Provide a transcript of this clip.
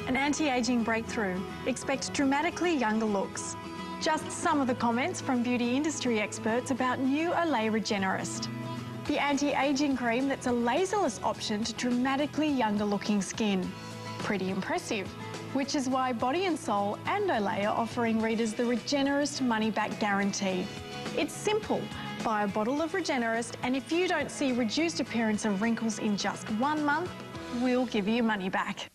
An anti-aging breakthrough. Expect dramatically younger looks. Just some of the comments from beauty industry experts about new Olay Regenerist. The anti-aging cream that's a laserless option to dramatically younger looking skin. Pretty impressive. Which is why Body and Soul and Olay are offering readers the Regenerist money-back guarantee. It's simple. Buy a bottle of Regenerist, and if you don't see reduced appearance of wrinkles in just 1 month, we'll give you your money back.